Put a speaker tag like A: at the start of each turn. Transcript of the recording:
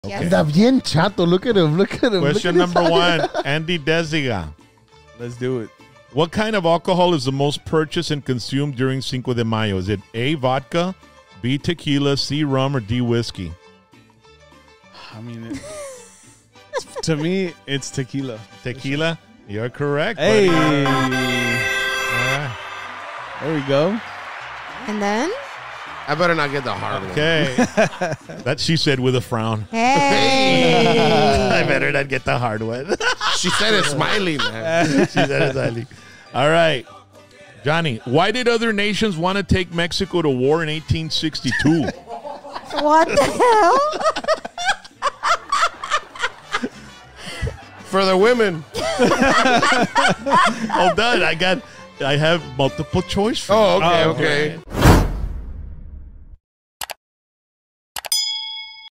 A: Okay.
B: Anda bien chato. Look at him. Look at him.
A: Question number 1. Andy Desiga.
C: Let's do it.
A: What kind of alcohol is the most purchased and consumed during Cinco de Mayo? Is it A, vodka, B, tequila, C, rum, or D, whiskey?
C: I mean, to me, it's tequila.
A: Tequila? You're correct.
C: Hey.
A: Buddy. All right.
C: There we go.
D: And then?
E: I better not get the hard one.
A: Okay. That she said with a frown.
D: Hey.
A: I better not get the hard one.
E: She said it smiling, man.
A: She said it smiling. All right. Johnny, why did other nations want to take Mexico to war in 1862?
D: What the hell?
E: For the women.
A: Hold on. I have multiple choice.
E: Oh, okay, okay.